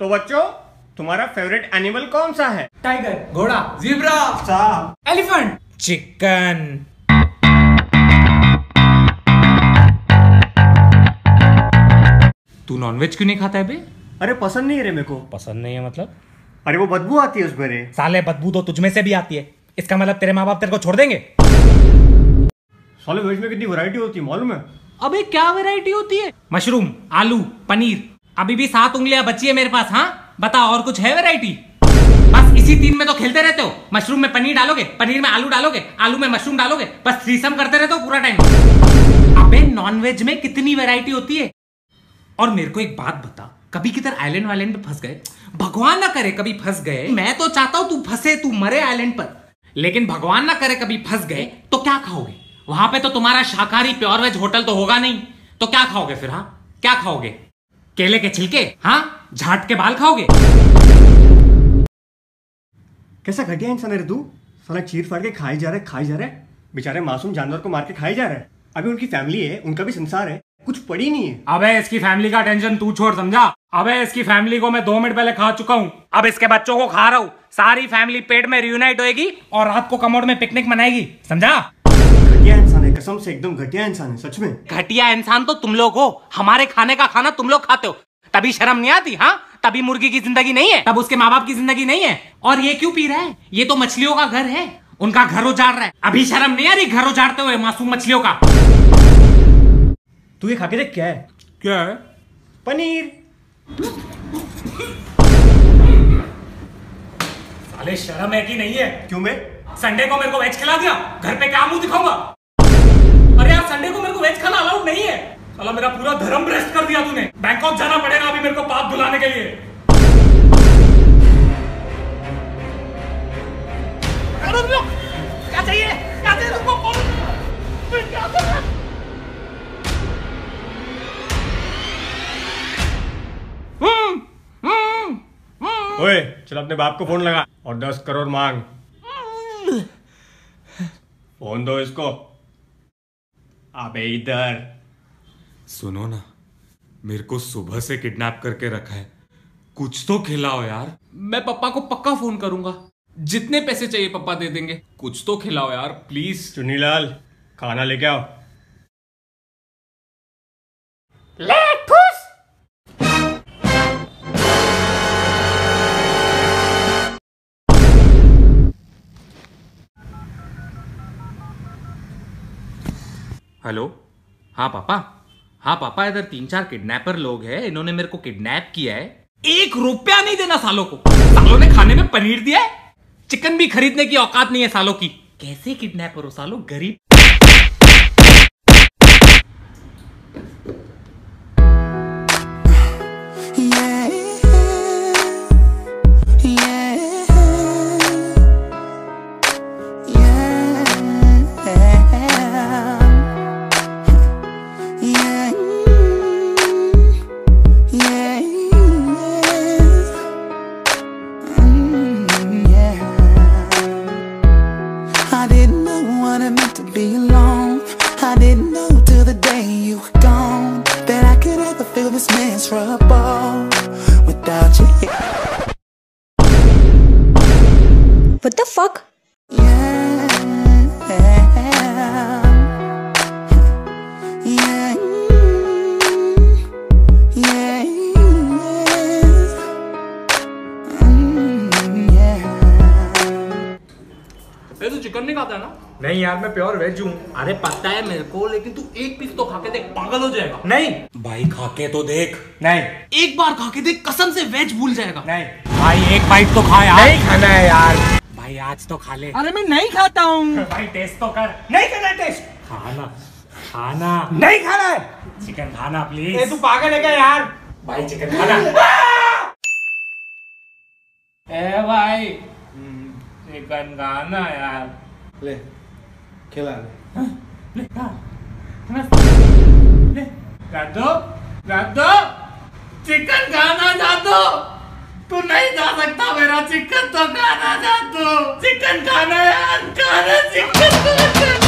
तो बच्चों, तुम्हारा फेवरेट एनिमल कौन सा है? टाइगर, घोड़ा, ज़ीब्रा, सांप, एलिफेंट, चिकन। तू नॉनवेज क्यों नहीं खाता है बे? अरे पसंद नहीं है रे मेरे को। पसंद नहीं है मतलब? अरे वो बदबू आती है उसमें रे। साले बदबू तो तुझमें से भी आती है, इसका मतलब तेरे माँ बाप तेरे को छोड़ देंगे? साले वेज में कितनी वैरायटी होती है मालूम है? अबे क्या वैरायटी होती है? मशरूम, आलू, पनीर। अभी भी 7 उंगलियां बची है मेरे पास। हाँ बता, और कुछ है वैरायटी? बस इसी 3 में तो खेलते रहते हो। मशरूम में पनीर डालोगे, पनीर में आलू डालोगे, आलू में मशरूम डालोगे, बस थ्रीसम करते रहते हो पूरा टाइम। अबे नॉनवेज में कितनी वैरायटी होती है? और मेरे को एक बात बता, कभी किधर आइलैंड वाइलैंड पे फंस गए? भगवान ना करे कभी फंस गए, मैं तो चाहता हूं तू फंसे, तू मरे आइलैंड पर, लेकिन भगवान ना करे कभी फंस गए तो क्या खाओगे? वहां पे तो तुम्हारा शाकाहारी प्योर वेज होटल तो होगा नहीं, तो क्या खाओगे फिर? हाँ क्या खाओगे? केले के छिलके? हाँ झाट के बाल खाओगे? कैसा घटिया इंसान है रे तू। साला चीर फाड़ के खाई जा रहा है। बेचारे मासूम जानवर को मार के खाई जा रहा है। अभी उनकी फैमिली है, उनका भी संसार है, कुछ पड़ी नहीं है। अबे इसकी फैमिली का टेंशन तू छोड़, समझा? अबे इसकी फैमिली को मैं 2 मिनट पहले खा चुका हूँ, अब इसके बच्चों को खा रहा हूँ। सारी फैमिली पेट में रियूनाइट होएगी और रात को कमोड में पिकनिक मनाएगी, समझा? घटिया इंसान है, कसम से एकदम घटिया इंसान है, सच में। घटिया इंसान तो तुम लोग हो, हमारे खाने का खाना तुम लोग खाते हो, तभी शर्म नहीं आती? हाँ तभी मुर्गी की जिंदगी नहीं है, तब उसके माँ बाप की जिंदगी नहीं है। और ये क्यों पी रहा है? ये तो मछलियों का घर है, उनका घर उजाड़ रहा है। अभी शर्म नहीं आ रही घर उजाड़ते हुए मासूम मछलियों का? तू ये खा के देख, क्या है? क्या है? पनीर। साले शर्म है कि नहीं है? क्यों मैं? संडे को मेरे को वेज खिला दिया, घर पे क्या मुंह दिखाऊंगा? अरे यार संडे को मेरे को वेज खाना अलाउड नहीं है। साला मेरा पूरा धर्म भ्रष्ट कर दिया तूने। बैंकॉक जाना पड़ेगा अभी मेरे को पाप धुलाने के लिए। क्या चाहिए? क्या चाहिए तुमको? क्या चाहिए? ओए चल अपने बाप को फोन लगा और 10 करोड़ मांग। फोन दो इसको। अबे इधर सुनो ना, मेरे को सुबह से किडनैप करके रखा है, कुछ तो खिलाओ यार। मैं पापा को पक्का फोन करूंगा, जितने पैसे चाहिए पापा दे देंगे। कुछ तो खिलाओ यार प्लीज। चुन्नीलाल खाना लेके आओ। ले ठूस। हेलो, हाँ पापा। हाँ पापा, इधर 3-4 किडनैपर लोग हैं, इन्होंने मेरे को किडनैप किया है। 1 रुपया नहीं देना सालों को। सालों ने खाने में पनीर दिया है, चिकन भी खरीदने की औकात नहीं है सालों की। कैसे किडनैपर हो सालों, गरीब। Be alone. I didn't know till the day you were gone that I could ever feel this miserable without you. What the fuck? Yeah, yeah, yeah, ये तो चिकन नहीं खाता है ना? नहीं यार मैं प्योर वेज हूँ। अरे पता है मेरे को, लेकिन तू 1 पीस तो खा के देख, पागल हो जाएगा। नहीं भाई खा के तो देख। नहीं, एक बार खा के देख, कसम से वेज भूल जाएगा। नहीं भाई, एक बाइट तो खा यार। नहीं खाना है यार भाई, आज तो खा ले। अरे मैं नहीं खाता हूँ भाई टेस्ट तो कर। नहीं करना है टेस्ट। खाना खाना नहीं खाना है। चिकन खाना प्लीज। तू पागल है क्या यार? भाई चिकन खाना। ए भाई चिकन खाना यार। ले खिला ले। जादू चिकन खाना जादू, तू नहीं जा सकता मेरा चिकन तो खाना जादू। चिकन खाना यार, खाना चिकन।